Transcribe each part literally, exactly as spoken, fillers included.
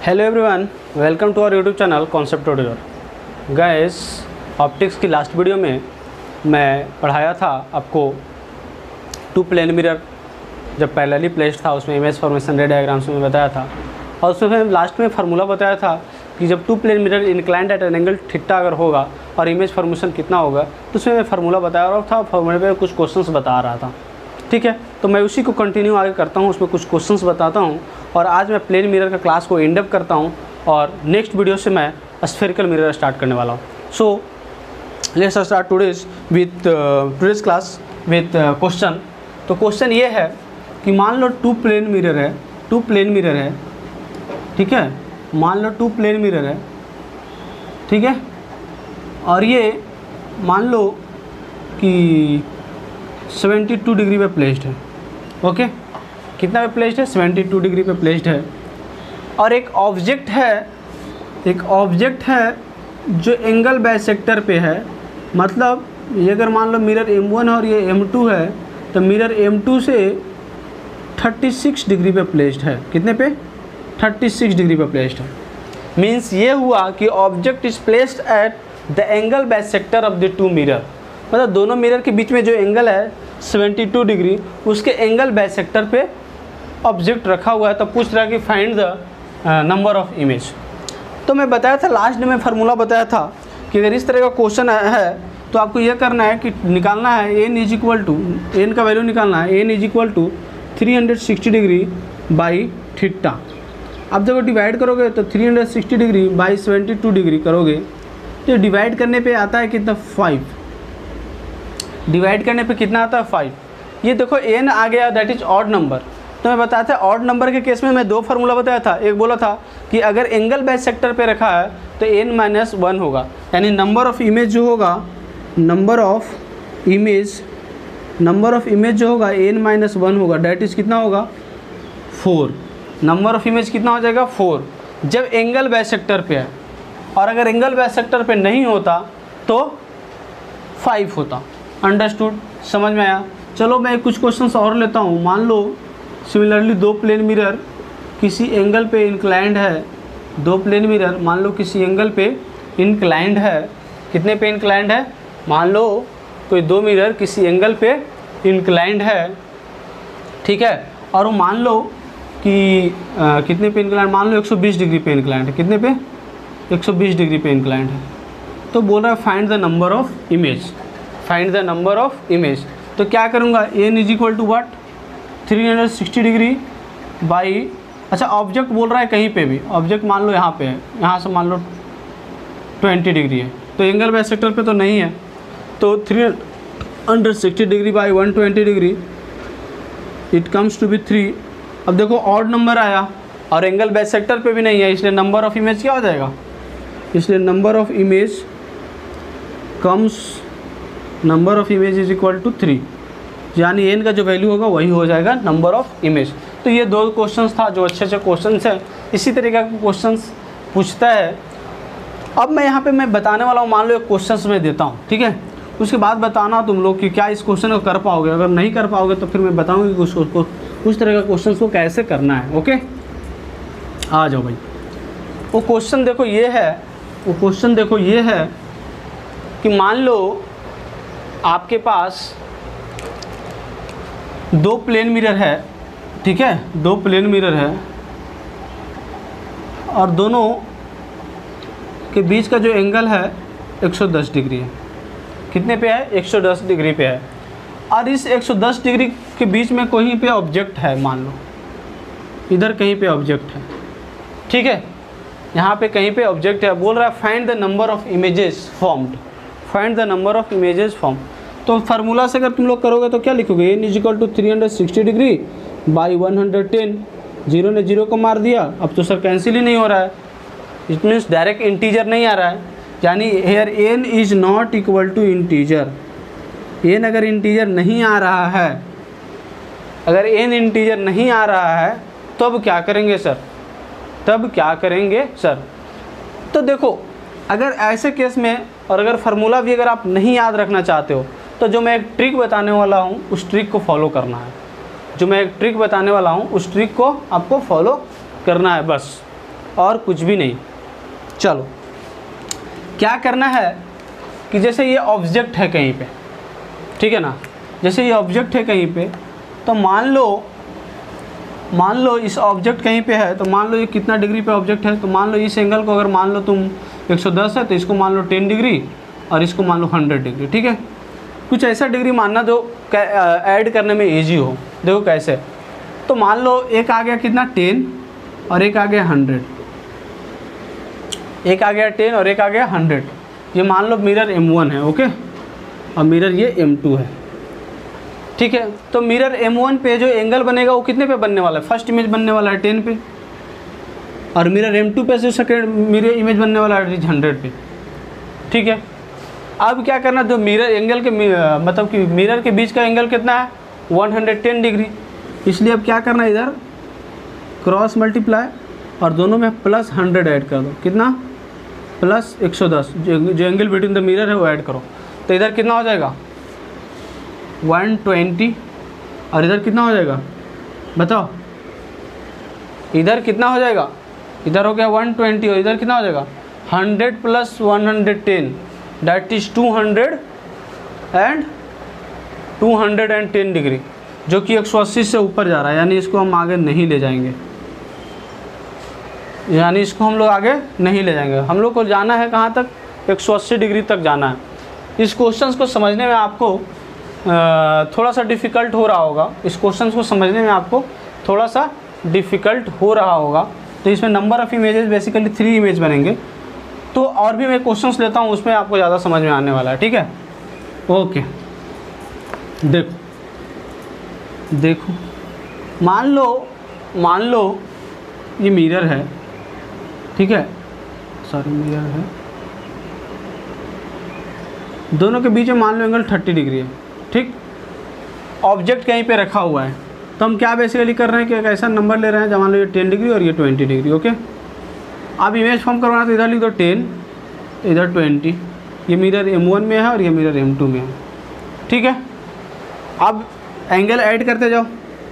Hello everyone, welcome to our YouTube channel concept tutorial. Guys, optics की last video में मैं पढ़ाया था आपको टू प्लेन मिरर जब पैरेलली प्लेस्ड था उसमें इमेज फॉर्मेशन रे डायग्राम्स में बताया था, और उसमें लास्ट में फार्मूला बताया था कि जब two plane mirror inclined at an angle theta अगर होगा और इमेज फॉर्मेशन कितना होगा, तो उसमें मैं फार्मूला बता रहा था, फार्मूले पे कुछ क्वेश्चंस बता रहा था। ठीक है, तो मैं उसी को कंटिन्यू आगे करता हूँ, उसमें कुछ क्वेश्चंस बताता हूँ और आज मैं प्लेन मिरर का क्लास को एंड अप करता हूँ और नेक्स्ट वीडियो से मैं स्फेरिकल मिरर स्टार्ट करने वाला हूँ। So let's start today's with today's class with question. तो क्वेश्चन ये है कि मान लो टू प्लेन मिरर है, टू प्लेन मिरर है, ठीक है, मान लो टू प्लेन मिरर है, ठीक है, और ये मान लो कि बहत्तर डिग्री पे प्लेस्ड है। ओके, कितना पे प्लेस्ड है? बहत्तर डिग्री पे प्लेस्ड है। और एक ऑब्जेक्ट है, एक ऑब्जेक्ट है जो एंगल बाइसेक्टर पे है, मतलब ये अगर मान लो मिरर एम वन है और ये एम टू है, तो मिरर एम टू से छत्तीस डिग्री पे प्लेस्ड है। कितने पे? छत्तीस डिग्री पे प्लेस्ड है। मीन्स ये हुआ कि object is placed at the angle bisector of the two mirror, मतलब दोनों मिरर के बीच में जो एंगल है बहत्तर डिग्री, उसके एंगल बाइसेक्टर पे ऑब्जेक्ट रखा हुआ है। तो पूछ रहा है कि find the number of image. तो मैं बताया था लास्ट में फार्मूला बताया था कि अगर इस तरह का क्वेश्चन है तो आपको यह करना है कि निकालना है n is equal to, n का वैल्यू निकालना है, n is equal to three hundred sixty degree by theta. आप जब डिवाइड करोगे तो three hundred sixty degree by seventy two degree करोगे तो डिवाइड करने पे आता है कितना? फाइव। डिवाइड करने पे कितना आता है? फाइव। ये देखो एन आ गया, दैट इज ऑड नंबर। तो मैं बताया था ऑड नंबर के केस में मैं दो फार्मूला बताया था। एक बोला था कि अगर एंगल बाइसेक्टर पे रखा है तो एन माइनस वन होगा, यानी नंबर ऑफ इमेज जो होगा, number of image number of image जो होगा एन माइनस वन होगा, डैट इज कितना होगा? फोर। नंबर ऑफ इमेज कितना हो जाएगा? फोर, जब एंगल बाइसेक्टर पे है। और अगर एंगल बाइसेक्टर पे नहीं होता तो फाइव होता। अंडरस्टूड? समझ में आया? चलो मैं कुछ क्वेश्चंस और लेता हूँ। मान लो सिमिलरली दो प्लेन मिरर किसी एंगल पे इंक्लाइंड है, दो प्लेन मिरर मान लो किसी एंगल पे इंक्लाइंड है। कितने पे इंक्लाइंड है? मान लो कोई दो मिरर किसी एंगल पे इंक्लाइंड है, ठीक है, और वो मान लो कि आ, कितने पे इंक्लाइंड? मान लो एक सौ बीस डिग्री पे इंक्लाइंड है। कितने पे? एक सौ बीस डिग्री पे इंक्लाइंड है। तो बोल रहा है find the number of image, find the number of image. तो क्या करूँगा? N is equal to what? Three hundred sixty degree by, अच्छा ऑब्जेक्ट बोल रहा है कहीं पे भी, ऑब्जेक्ट मान लो यहाँ पे है, यहाँ से मान लो ट्वेंटी डिग्री है, तो एंगल बाइसेक्टर पे तो नहीं है, तो three hundred sixty degree by one twenty degree, it comes to be three. अब देखो ऑड नंबर आया और एंगल बाइसेक्टर पे भी नहीं है, इसलिए नंबर ऑफ इमेज क्या हो जाएगा? इसलिए number of image comes, number of image is equal to three, यानी एन का जो वैल्यू होगा वही हो जाएगा नंबर ऑफ इमेज। तो ये दो क्वेश्चंस था जो अच्छे अच्छे क्वेश्चंस हैं, इसी तरीके के क्वेश्चंस पूछता है। अब मैं यहाँ पे मैं बताने वाला हूँ, मान लो एक क्वेश्चंस मैं देता हूँ, ठीक है, उसके बाद बताना तुम लोग कि क्या इस क्वेश्चन को कर पाओगे। अगर नहीं कर पाओगे तो फिर मैं बताऊँगी कि उसको उस तरह का क्वेश्चन को कैसे करना है। ओके, आ जाओ भाई। वो क्वेश्चन देखो ये है, वो क्वेश्चन देखो ये है कि मान लो आपके पास दो प्लेन मिरर है, ठीक है, दो प्लेन मिरर है और दोनों के बीच का जो एंगल है एक सौ दस डिग्री है। कितने पे है? एक सौ दस डिग्री पे है। और इस एक सौ दस डिग्री के बीच में कहीं पे ऑब्जेक्ट है, मान लो इधर कहीं पे ऑब्जेक्ट है, ठीक है, यहाँ पे कहीं पे ऑब्जेक्ट है। बोल रहा है find the number of images formed, find the number of images form. तो फार्मूला से अगर तुम लोग करोगे तो क्या लिखोगे? N is equal to three hundred sixty degree by one hundred ten. Zero ने जीरो को मार दिया, अब तो सर कैंसिल ही नहीं हो रहा है, इट मीन्स डायरेक्ट इंटीजर नहीं आ रहा है, यानी here n is not equal to integer. N अगर इंटीजर नहीं आ रहा है, अगर एन इंटीजर नहीं आ रहा है तब क्या करेंगे सर? तब क्या करेंगे सर? तो देखो अगर ऐसे केस में, और अगर फार्मूला भी अगर आप नहीं याद रखना चाहते हो तो जो मैं एक ट्रिक बताने वाला हूँ उस ट्रिक को फॉलो करना है। जो मैं एक ट्रिक बताने वाला हूँ उस ट्रिक को आपको फॉलो करना है बस। और कुछ भी नहीं। चलो क्या करना है कि जैसे ये ऑब्जेक्ट है कहीं पे, ठीक है ना, जैसे ये ऑब्जेक्ट है कहीं पे, तो मान लो मान लो इस ऑब्जेक्ट कहीं पे है, तो मान लो ये कितना डिग्री पे ऑब्जेक्ट है, तो मान लो इस एंगल को अगर मान लो तुम एक सौ दस है तो इसको मान लो टेन डिग्री और इसको मान लो हंड्रेड डिग्री, ठीक है। कुछ ऐसा डिग्री मानना जो ऐड करने में ईजी हो। देखो कैसे, तो मान लो एक आ गया कितना टेन और एक आ गया हंड्रेड, एक आ गया टेन और एक आ गया हंड्रेड। ये मान लो मिरर एम वन है, ओके, और मिरर ये एम टू है, ठीक है। तो मिरर एम वन पे जो एंगल बनेगा वो कितने पे बनने वाला है, फर्स्ट इमेज बनने वाला है टेन पे, और मिरर एम टू पे जो सेकेंड मिरर इमेज बनने वाला है हंड्रेड पे, ठीक है। अब क्या करना, जो मिरर एंगल के मतलब कि मिरर के बीच का एंगल कितना है वन हंड्रेड टेन डिग्री, इसलिए अब क्या करना है, इधर क्रॉस मल्टीप्लाई और दोनों में प्लस हंड्रेड ऐड कर दो, कितना प्लस एक सौ दस, जो जो एंगल बिटवीन द मिरर है वो ऐड करो। तो इधर कितना हो जाएगा वन ट्वेंटी और इधर कितना हो जाएगा बताओ, इधर कितना हो जाएगा, इधर हो गया वन ट्वेंटी और इधर कितना हो जाएगा hundred plus one hundred ten, that is two hundred and two hundred and ten degree, जो कि एक सौ अस्सी से ऊपर जा रहा है, यानी इसको हम आगे नहीं ले जाएंगे, यानी इसको हम लोग आगे नहीं ले जाएंगे। हम लोग को जाना है कहाँ तक, एक सौ अस्सी डिग्री तक जाना है। इस क्वेश्चंस को समझने में आपको थोड़ा सा डिफ़िकल्ट हो रहा होगा, इस क्वेश्चंस को समझने में आपको थोड़ा सा डिफ़िकल्ट हो रहा होगा। तो इसमें number of images basically three image बनेंगे, तो और भी मैं क्वेश्चंस लेता हूँ, उसमें आपको ज़्यादा समझ में आने वाला है, ठीक है। ओके, देखो देखो मान लो मान लो ये मिरर है, ठीक है, सॉरी मिरर है, दोनों के बीच में मान लो एंगल थर्टी डिग्री है, ठीक। ऑब्जेक्ट कहीं पे रखा हुआ है, तो हम क्या बेसिकली कर रहे हैं कि एक ऐसा नंबर ले रहे हैं जब मान लो ये टेन डिग्री और ये ट्वेंटी डिग्री, ओके। अब इमेज फॉर्म करवाना तो इधर लिख दो टेन, इधर ट्वेंटी, ये मिरर एम वन में है और ये मिरर एम टू में है, ठीक है। अब एंगल ऐड करते जाओ,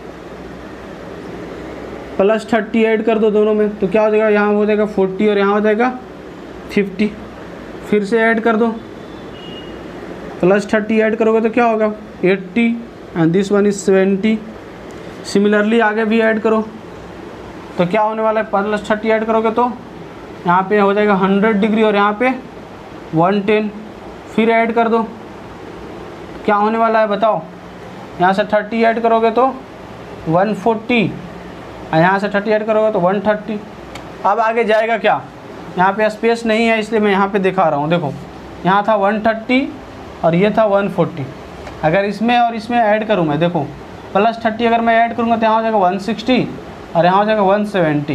प्लस थर्टी ऐड कर दो दोनों में, तो क्या हो जाएगा, यहाँ हो जाएगा फोर्टी और यहाँ हो जाएगा फिफ्टी, फिर से ऐड कर दो, प्लस थर्टी ऐड करोगे तो क्या होगा eighty and this one is seventy. Similarly आगे भी ऐड करो तो क्या होने वाला है, प्लस थर्टी ऐड करोगे तो यहाँ पे हो जाएगा हंड्रेड डिग्री और यहाँ पे वन टेन, फिर ऐड कर दो, क्या होने वाला है बताओ, यहाँ से थर्टी ऐड करोगे तो वन फोर्टी और यहाँ से थर्टी ऐड करोगे तो वन थर्टी। अब आगे जाएगा क्या, यहाँ पे स्पेस नहीं है इसलिए मैं यहाँ पे दिखा रहा हूँ, देखो यहाँ था वन थर्टी और ये था वन फोर्टी, अगर इसमें और इसमें ऐड करूँ मैं, देखो प्लस थर्टी अगर मैं ऐड करूँगा तो यहाँ हो जाएगा वन सिक्सटी और यहाँ हो जाएगा वन सेवेंटी।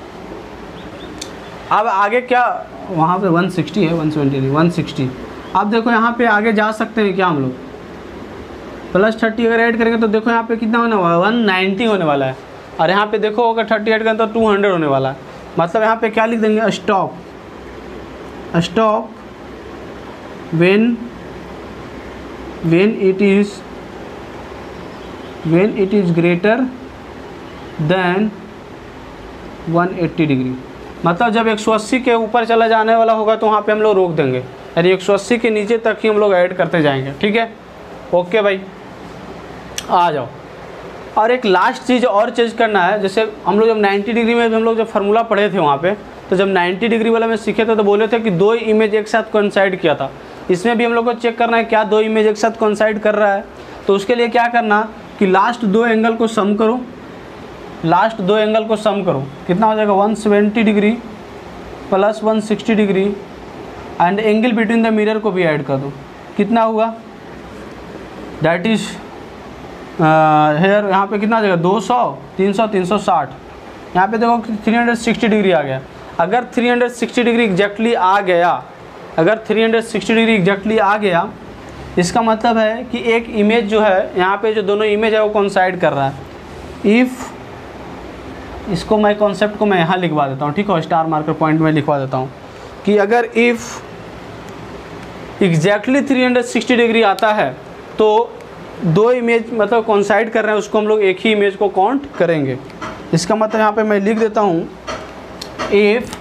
अब आगे क्या, वहाँ पे वन सिक्सटी है, वन सेवेंटी नहीं वन सिक्सटी। अब देखो यहाँ पे आगे जा सकते हैं क्या हम लोग, प्लस थर्टी अगर ऐड करेंगे तो देखो यहाँ पे कितना होने वाला है वन नाइन्टी होने वाला है, और यहाँ पे देखो अगर थर्टी ऐड करें तो टू हंड्रेड होने वाला है। मतलब यहाँ पे क्या लिख देंगे, stop stop when when it is when it is greater than one eighty degree. मतलब जब एक सौ अस्सी के ऊपर चला जाने वाला होगा तो वहाँ पे हम लोग रोक देंगे, यानी एक सौ अस्सी के नीचे तक ही हम लोग ऐड करते जाएंगे, ठीक है। ओके भाई, आ जाओ। और एक लास्ट चीज़ और चेंज करना है, जैसे हम लोग जब नाइन्टी डिग्री में हम लोग जब फार्मूला पढ़े थे वहाँ पे, तो जब नाइन्टी डिग्री वाला में सीखे थे तो बोले थे कि दो इमेज एक साथ कोइंसाइड किया था। इसमें भी हम लोग को चेक करना है क्या दो इमेज एक साथ कोइंसाइड कर रहा है। तो उसके लिए क्या करना कि लास्ट दो एंगल को सम करो, लास्ट दो एंगल को सम करो, कितना हो जाएगा one seventy degree plus one sixty degree and angle between the mirror को भी ऐड कर दो, कितना हुआ दैट इज हेयर, यहाँ पे कितना आ जाएगा दो सौ, तीन सौ, तीन सौ साठ, यहाँ पे देखो थ्री हंड्रेड सिक्सटी डिग्री आ गया। अगर three hundred sixty degree exactly आ गया अगर three hundred sixty degree exactly आ गया, इसका मतलब है कि एक इमेज जो है यहाँ पे जो दोनों इमेज है वो कोइंसाइड कर रहा है। इफ़, इसको मैं कॉन्सेप्ट को मैं यहाँ लिखवा देता हूँ, ठीक है, स्टार मार्कर पॉइंट में लिखवा देता हूँ कि अगर if exactly three hundred sixty degree आता है तो दो इमेज मतलब कोइंसाइड कर रहे हैं, उसको हम लोग एक ही इमेज को काउंट करेंगे। इसका मतलब यहाँ पे मैं लिख देता हूँ if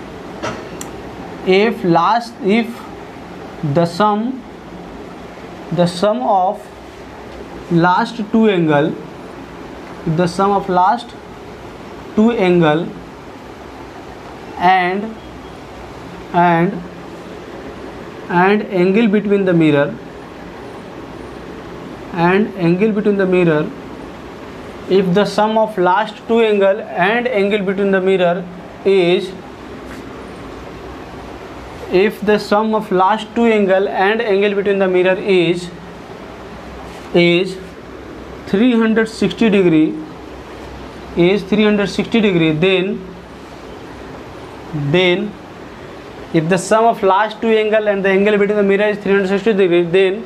if last if the sum the sum of last two angle the sum of last two angle and and and angle between the mirror and angle between the mirror if the sum of last two angle and angle between the mirror is if the sum of last two angle and angle between the mirror is is three hundred sixty degree is three hundred sixty degree then then if the sum of last two angle and the angle between the mirror is three hundred sixty degree then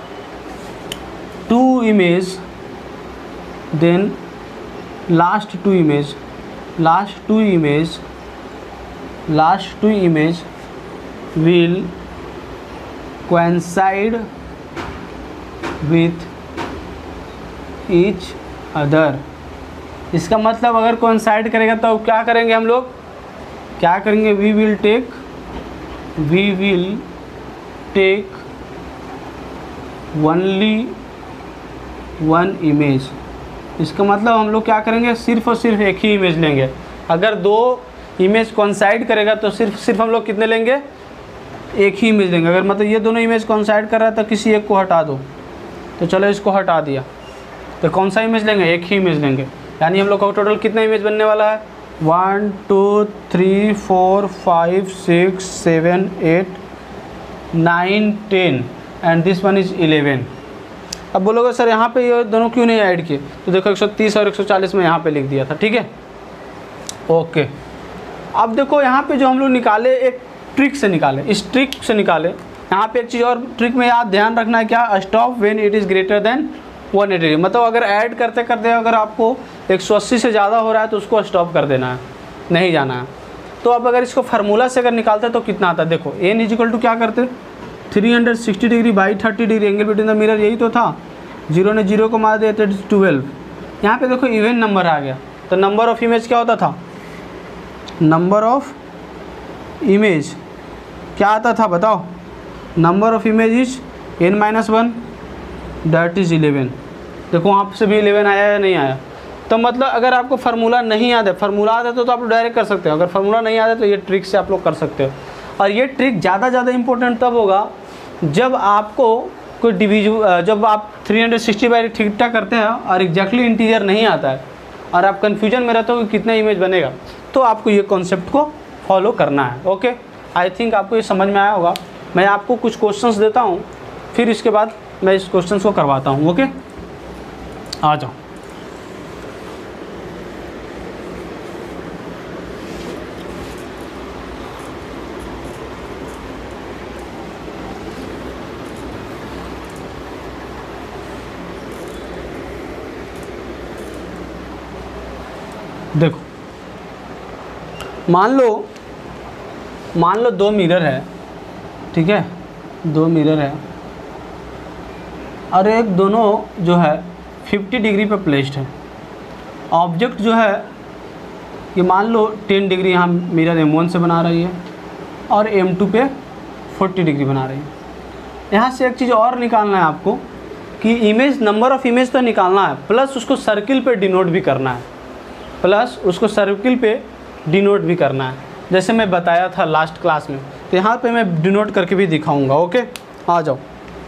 two image then last two image last two image last two image will coincide with each other। इसका मतलब अगर coincide करेगा तो क्या करेंगे हम लोग, क्या करेंगे, we will take we will take only one image। इसका मतलब हम लोग क्या करेंगे, सिर्फ और सिर्फ एक ही इमेज लेंगे। अगर दो इमेज कोइंसाइड करेगा तो सिर्फ सिर्फ हम लोग कितने लेंगे, एक ही इमेज लेंगे। अगर मतलब ये दोनों इमेज कोइंसाइड कर रहा है तो किसी एक को हटा दो, तो चलो इसको हटा दिया, तो कौन सा इमेज लेंगे, एक ही इमेज लेंगे। यानी हम लोग का टोटल कितना इमेज बनने वाला है, one two three four five six seven eight nine ten and this one is eleven. अब बोलोगे सर यहाँ पे ये दोनों क्यों नहीं ऐड किए, तो देखो एक सौ तीस और एक सौ चालीस में यहाँ पे लिख दिया था, ठीक है, ओके। अब देखो यहाँ पे जो हम लोग निकाले एक ट्रिक से निकाले, इस ट्रिक से निकाले। यहाँ पे एक चीज़ और ट्रिक में याद ध्यान रखना है, क्या, stop when it is greater than one eighty. मतलब अगर ऐड करते करते अगर आपको एक सौ अस्सी से ज़्यादा हो रहा है तो उसको स्टॉप कर देना है, नहीं जाना है। तो अब अगर इसको फार्मूला से अगर निकालते तो कितना आता है, देखो एन इजिकल टू क्या करते, three hundred sixty degree by thirty degree angle between the mirror, यही तो था। जीरो ने जीरो को मार दिया तो ट्वेल्व। यहाँ पे देखो इवन नंबर आ गया, तो नंबर ऑफ इमेज क्या होता था, नंबर ऑफ इमेज क्या आता था बताओ, number of image is n minus one that is eleven. देखो वहाँ से भी इलेवन आया या नहीं आया। तो मतलब अगर आपको फार्मूला नहीं याद है, फार्मूला आता तो, तो आप लोग डायरेक्ट कर सकते हो, अगर फार्मूला नहीं आता तो ये ट्रिक से आप लोग कर सकते हो। और ये ट्रिक ज़्यादा ज़्यादा इंपॉर्टेंट तब होगा जब आपको कोई डिवीजन, जब आप थ्री हंड्रेड सिक्सटी बाई ठीकठा करते हैं और एग्जैक्टली इंटीजर नहीं आता है और आप कन्फ्यूजन में रहते हो कि कितना इमेज बनेगा, तो आपको ये कॉन्सेप्ट को फॉलो करना है। ओके, आई थिंक आपको ये समझ में आया होगा। मैं आपको कुछ क्वेश्चंस देता हूँ, फिर इसके बाद मैं इस क्वेश्चंस को करवाता हूँ। ओके, आ जाओ। देखो मान लो मान लो दो मिरर है, ठीक है, दो मिरर है और एक दोनों जो है फिफ्टी डिग्री पे प्लेस्ड है। ऑब्जेक्ट जो है ये मान लो टेन डिग्री यहाँ मिरर एम वन से बना रही है और एम टू पे फोर्टी डिग्री बना रही है। यहाँ से एक चीज़ और निकालना है आपको कि इमेज, नंबर ऑफ इमेज तो निकालना है, प्लस उसको सर्किल पे डिनोट भी करना है, प्लस उसको सर्किल पे डिनोट भी करना है, जैसे मैं बताया था लास्ट क्लास में। तो यहाँ पे मैं डिनोट करके भी दिखाऊंगा। ओके, आ जाओ।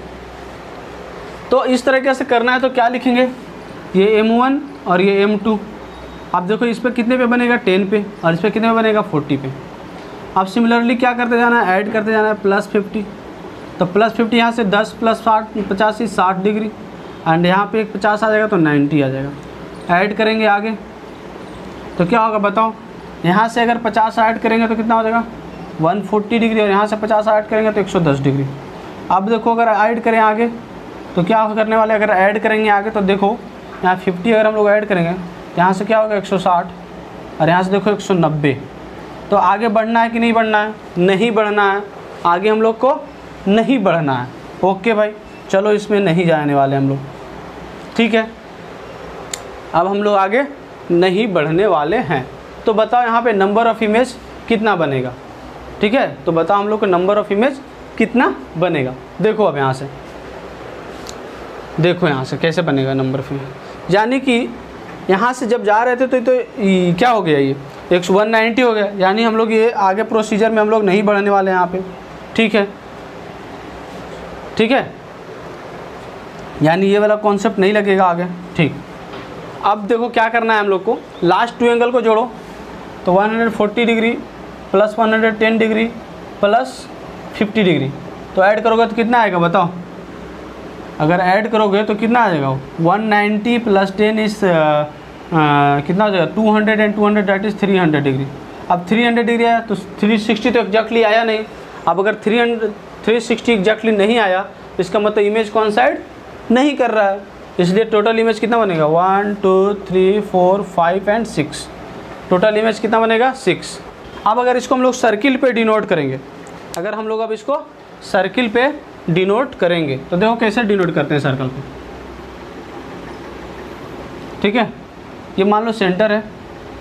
तो इस तरीके से करना है तो क्या लिखेंगे, ये एम वन और ये एम टू। आप देखो इस पर कितने पे बनेगा, टेन पे, और इस पर कितने पे बनेगा, फोर्टी पे। अब सिमिलरली क्या करते जाना है, ऐड करते जाना है, प्लस फिफ्टी। तो प्लस फिफ्टी यहाँ से दस प्लस साठ पचासी साठ डिग्री, एंड यहाँ पे एक पचास आ जाएगा तो नाइन्टी आ जाएगा। ऐड करेंगे आगे तो क्या होगा बताओ, यहाँ से अगर पचास ऐड करेंगे तो कितना हो जाएगा, वन फोर्टी डिग्री, और यहाँ से पचास ऐड करेंगे तो एक सौ दस डिग्री। अब देखो अगर ऐड करें आगे तो क्या करने वाले, अगर ऐड करेंगे आगे तो देखो यहाँ फिफ्टी अगर हम लोग ऐड करेंगे तो यहाँ से क्या होगा एक सौ साठ, और यहाँ से देखो एक सौ नब्बे। तो आगे बढ़ना है कि नहीं बढ़ना है, नहीं बढ़ना है, आगे हम लोग को नहीं बढ़ना है। ओके भाई, चलो इसमें नहीं जाने वाले हम लोग, ठीक है। अब हम लोग आगे नहीं बढ़ने वाले हैं। तो बताओ यहाँ पे नंबर ऑफ़ इमेज कितना बनेगा। ठीक है, तो बताओ हम लोग को नंबर ऑफ़ इमेज कितना बनेगा। देखो अब यहाँ से, देखो यहाँ से कैसे बनेगा नंबर ऑफ़ इमेज। यानी कि यहाँ से जब जा रहे थे तो, तो ये क्या हो गया, ये एक वन नाइन्टी हो गया। यानी हम लोग ये आगे प्रोसीजर में हम लोग नहीं बढ़ने वाले हैं यहाँ पे। ठीक है, ठीक है, यानी ये वाला कॉन्सेप्ट नहीं लगेगा आगे। ठीक, अब देखो क्या करना है हम लोग को, लास्ट टू एंगल को जोड़ो। तो one forty degree plus one ten degree plus fifty degree, तो ऐड करोगे तो कितना आएगा बताओ। अगर ऐड करोगे तो कितना आ जाएगा, वन नाइन्टी प्लस टेन इस कितना हो जाएगा, two hundred and two hundred that is three hundred degree. अब थ्री हंड्रेड डिग्री आया तो थ्री सिक्सटी तो एग्जैक्टली आया नहीं। अब अगर three hundred three sixty exactly नहीं आया, इसका मतलब इमेज कौन साइड नहीं कर रहा है, इसलिए टोटल इमेज कितना बनेगा, one two three four five and six. Total image कितना बनेगा, सिक्स। अब अगर इसको हम लोग सर्किल पे डिनोट करेंगे, अगर हम लोग अब इसको सर्किल पे डिनोट करेंगे तो देखो कैसे डिनोट करते हैं सर्कल पे। ठीक है, ये मान लो सेंटर है।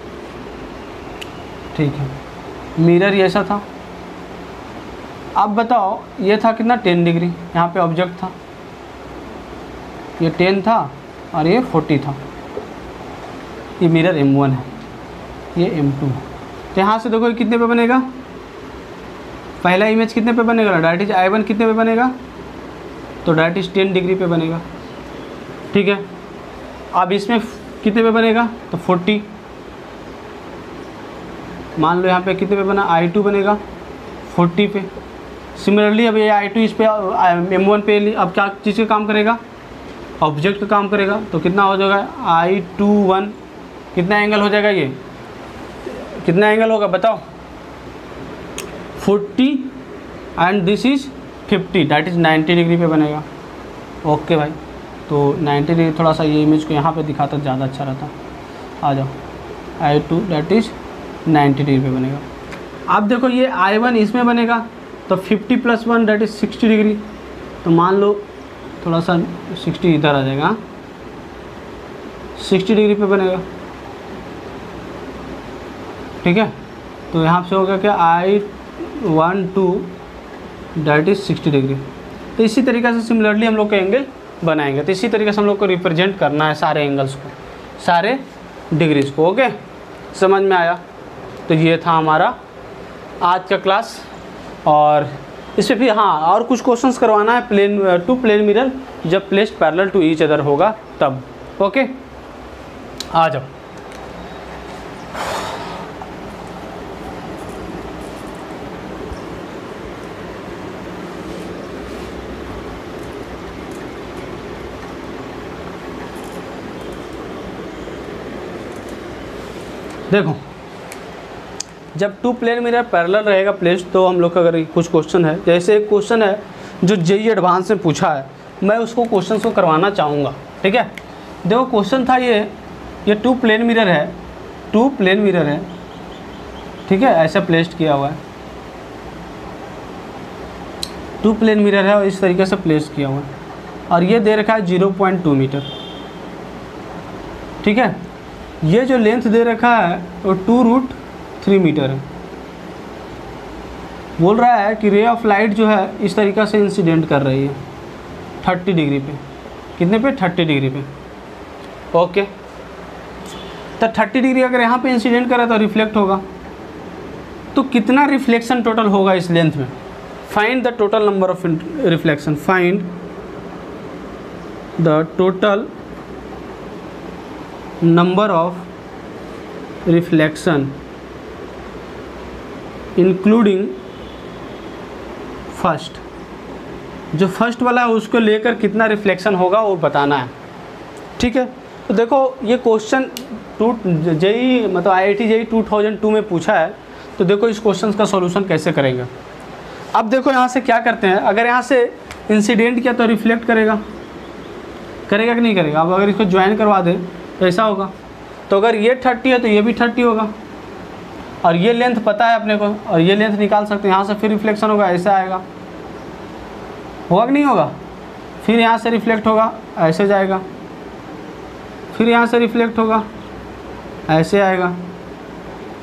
ठीक है, मिरर ये ऐसा था। अब बताओ ये था कितना, टेन डिग्री, यहाँ पे ऑब्जेक्ट था, ये टेन था और ये फोर्टी था। ये मिरर एम वन है, ये एम टू है। तो यहाँ से देखो ये कितने पे बनेगा, पहला इमेज कितने पे बनेगा, डायरेक्ट इज आई वन कितने पे बनेगा, तो डायरेक्ट इज टेन डिग्री पे बनेगा। ठीक है, अब इसमें कितने पे बनेगा, तो फोर्टी। मान लो यहाँ पे कितने पे बना, आई टू बनेगा फोर्टी पे। सिमिलरली अब ये आई टू इस पे एम वन पे अब क्या चीज़ का काम करेगा, ऑब्जेक्ट का काम करेगा। तो कितना हो जाएगा, आई टू वन कितना एंगल हो जाएगा, ये कितना एंगल होगा बताओ, forty and this is fifty that is ninety degree पे बनेगा। ओके भाई, तो नाइन्टी डिग्री थोड़ा सा ये इमेज को यहाँ पे दिखाता ज़्यादा अच्छा रहता। आ जाओ, I two that is ninety degree पे बनेगा। अब देखो ये आई वन इसमें बनेगा तो fifty plus one that is sixty degree. तो मान लो थोड़ा सा सिक्सटी इधर आ जाएगा, सिक्सटी डिग्री पे बनेगा। ठीक है, तो यहाँ से होगा क्या, I one two that is sixty degree. तो इसी तरीके से सिमिलरली हम लोग का एंगल बनाएंगे। तो इसी तरीके से हम लोग को रिप्रेजेंट करना है सारे एंगल्स को, सारे डिग्रीज को। ओके, समझ में आया। तो ये था हमारा आज का क्लास, और इसमें भी हाँ और कुछ क्वेश्चंस करवाना है प्लेन टू प्लेन मिरर जब placed parallel to each other होगा तब। ओके, आ जाओ। देखो, जब टू प्लेन मिरर पैरेलल रहेगा प्लेस्ड, तो हम लोग का अगर कुछ क्वेश्चन है, जैसे एक क्वेश्चन है जो जेई एडवांस में पूछा है, मैं उसको क्वेश्चन को करवाना चाहूँगा। ठीक है, देखो क्वेश्चन था ये ये टू प्लेन मिरर है, टू प्लेन मिरर है। ठीक है, ऐसे प्लेस्ड किया हुआ है, टू प्लेन मिरर है और इस तरीके से प्लेस किया हुआ है, और ये दे रखा है ज़ीरो पॉइंट टू मीटर। ठीक है, ये जो लेंथ दे रखा है वो टू रूट थ्री मीटर है। बोल रहा है कि रे ऑफ लाइट जो है इस तरीक़ा से इंसिडेंट कर रही है थर्टी डिग्री पे। कितने पे, थर्टी डिग्री पे। ओके, तो थर्टी डिग्री अगर यहाँ पे इंसिडेंट करे तो रिफ्लेक्ट होगा, तो कितना रिफ्लेक्शन टोटल होगा इस लेंथ में। Find the total number of reflection, find the total number of reflection including first. जो फर्स्ट वाला है उसको लेकर कितना रिफ्लेक्शन होगा वो बताना है। ठीक है, तो देखो ये क्वेश्चन टू जेई मतलब IIT JEE two thousand two में पूछा है, तो देखो इस क्वेश्चन का सॉल्यूशन कैसे करेंगे। अब देखो यहाँ से क्या करते हैं, अगर यहाँ से इंसिडेंट किया तो रिफ्लेक्ट करेगा, करेगा कि नहीं करेगा। अब अगर इसको ज्वाइन करवा दे तो ऐसा होगा, तो अगर ये थर्टी है तो ये भी थर्टी होगा, और ये लेंथ पता है अपने को, और ये लेंथ निकाल सकते हैं। यहाँ से फिर रिफ्लेक्शन होगा, ऐसा आएगा, होगा कि नहीं होगा। फिर यहाँ से रिफ्लेक्ट होगा, ऐसे जाएगा, फिर यहाँ से रिफ्लेक्ट होगा, ऐसे आएगा,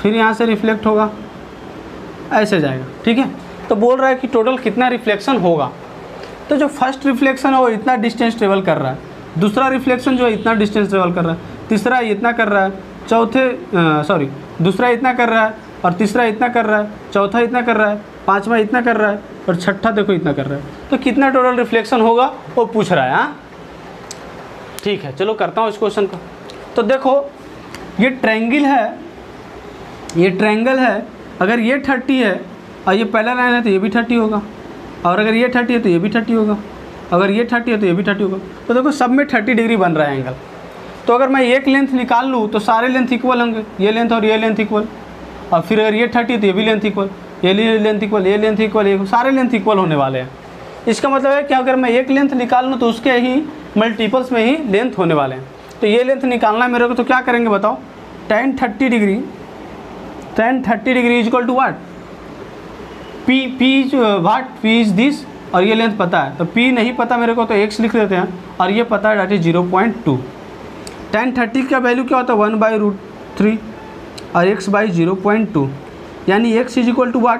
फिर यहाँ से रिफ्लेक्ट होगा, ऐसे जाएगा, ठीक है। तो बोल रहा है कि टोटल कितना रिफ्लेक्शन होगा। तो जो फर्स्ट रिफ्लेक्शन है वो इतना डिस्टेंस ट्रेवल कर रहा है, दूसरा रिफ्लेक्शन जो है इतना डिस्टेंस ट्रेवल कर रहा है, तीसरा इतना कर रहा है, चौथे सॉरी दूसरा इतना कर रहा है, और तीसरा इतना कर रहा है, चौथा इतना कर रहा है, पाँचवा इतना कर रहा है, और छठा देखो इतना कर रहा है। तो कितना टोटल रिफ्लेक्शन होगा वो पूछ रहा है। हाँ ठीक है, चलो करता हूँ इस क्वेश्चन का। तो देखो ये ट्रायंगल है, ये ट्रायंगल है, अगर ये थर्टी है और ये पहला लाइन है तो ये भी थर्टी होगा, और अगर ये थर्टी है तो ये भी थर्टी होगा, अगर ये थर्टी है तो ये भी थर्टी होगा। तो देखो सब में थर्टी डिग्री बन रहा है एंगल। तो अगर मैं एक लेंथ निकाल लूँ तो सारे लेंथ इक्वल होंगे, ये लेंथ और ये लेंथ इक्वल, और फिर अगर ये थर्टी है तो ये भी लेंथ इक्वल, ये लेंथ इक्वल, ये लेंथ इक्वल, ये सारे लेंथ इक्वल होने वाले हैं। इसका मतलब है कि अगर मैं एक लेंथ निकाल लूँ तो उसके ही मल्टीपल्स में ही लेंथ होने वाले हैं। तो ये लेंथ निकालना है मेरे को, तो क्या करेंगे बताओ। Ten thirty degree ten thirty degree is equal to what, P P what P is this, और ये लेंथ पता है तो p नहीं पता मेरे को तो x लिख देते हैं, और ये पता है that is zero point two. Ten thirty का वैल्यू क्या होता है, वन बाई रूट थ्री, और x by zero point two, यानी x is equal to what,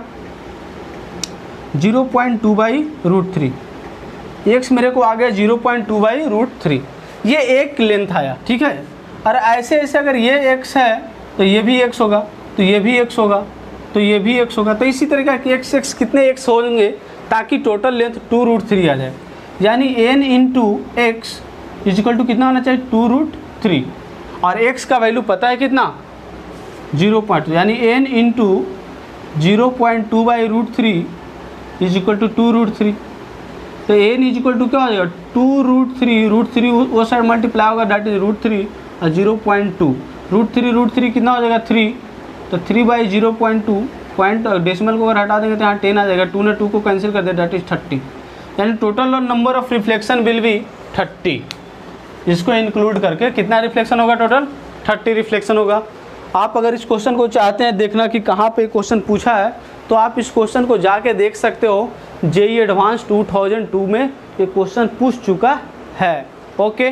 zero point two by root three. X मेरे को आ गया zero point two by root three, ये एक लेंथ आया, ठीक है। और ऐसे ऐसे अगर ये x है तो ये भी x होगा, तो ये भी x होगा, तो ये भी x होगा। तो इसी तरीके के x x कितने x होंगे ताकि total length two root three आ जाए, यानी n into x is equal to कितना होना चाहिए, टू रूट थ्री, और x का वैल्यू पता है कितना, जीरो पॉइंट, यानी n into zero point two by root three is equal to two root three. तो n इज इक्वल टू क्या हो जाएगा, two root three, root three वो साइड मल्टीप्लाई होगा, डेट इज रूट थ्री, और zero point two, root three root three कितना हो जाएगा, थ्री, तो three by zero point two, point decimal को अगर हटा देंगे तो यहाँ टेन आ जाएगा, टू ने टू को कैंसिल कर दे, डेट इज थर्टी, यानी total number of reflection will be thirty. इसको इंक्लूड करके कितना रिफ्लेक्शन होगा, टोटल थर्टी रिफ्लेक्शन होगा। आप अगर इस क्वेश्चन को चाहते हैं देखना कि कहाँ पे क्वेश्चन पूछा है, तो आप इस क्वेश्चन को जाके देख सकते हो, JEE advance two thousand two में ये क्वेश्चन पूछ चुका है। ओके,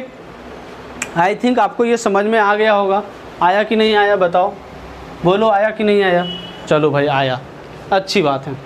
आई थिंक आपको ये समझ में आ गया होगा। आया कि नहीं आया बताओ, बोलो आया कि नहीं आया। चलो भाई आया, अच्छी बात है।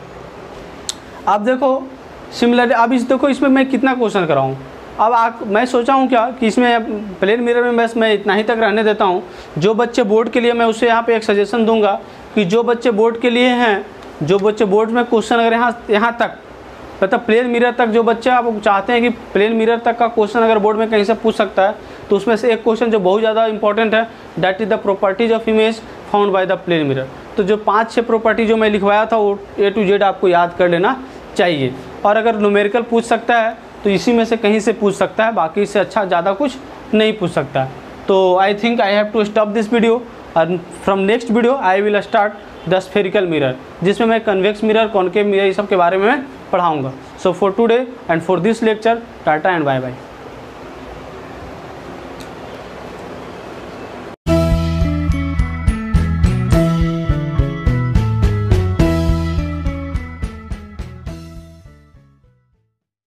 अब देखो सिमिलर, अब इस देखो इसमें मैं कितना क्वेश्चन कराऊँ। अब आप, मैं सोचा हूँ क्या कि इसमें प्लेन मिरर में बस मैं इतना ही तक रहने देता हूँ। जो बच्चे बोर्ड के लिए, मैं उसे यहाँ पे एक सजेशन दूंगा कि जो बच्चे बोर्ड के लिए हैं, जो बच्चे बोर्ड में क्वेश्चन अगर यहाँ यहाँ तक मतलब प्लेन मिरर तक, जो बच्चे आप चाहते हैं कि प्लेन मिरर तक का क्वेश्चन अगर बोर्ड में कहीं से पूछ सकता है, तो उसमें से एक क्वेश्चन जो बहुत ज़्यादा इंपॉर्टेंट है, that is the properties of image found by the plane mirror. तो जो पाँच छः प्रॉपर्टी जो मैं लिखवाया था वो ए टू जेड आपको याद कर लेना चाहिए। और अगर न्यूमेरिकल पूछ सकता है तो इसी में से कहीं से पूछ सकता है, बाकी इससे अच्छा ज़्यादा कुछ नहीं पूछ सकता है। तो I think I have to stop this video, और from next video I will start the spherical mirror, जिसमें मैं कन्वेक्स मिरर, कॉन्केव मिरर, ये सब के बारे में पढ़ाऊँगा। So for today and for this lecture, tata and bye bye.